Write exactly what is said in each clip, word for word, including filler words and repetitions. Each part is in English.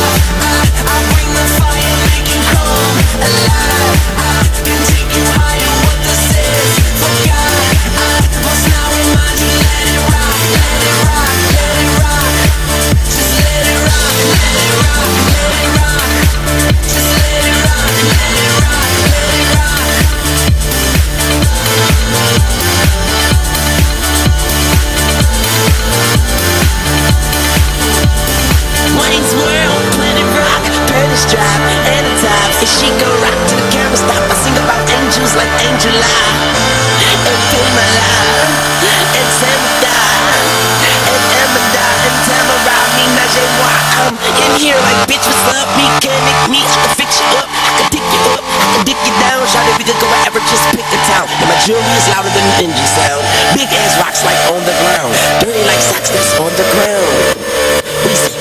She go rock to the camera stop. I sing about angels like Angela and Pamela and Samantha and Amanda and Tamara. Me, Najee, I'm in here like bitch, what's up? Mechanic, me, I can fix you up, I can dick you up, I can dick you down. Shout it, we could go wherever, just pick a town. And my jewelry is louder than an engine sound. Big ass rocks like on the ground, dirty like socks that's on the ground. Easy.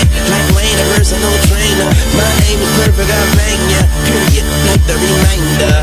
My aim is perfect, I bang ya. Period, like the reminder.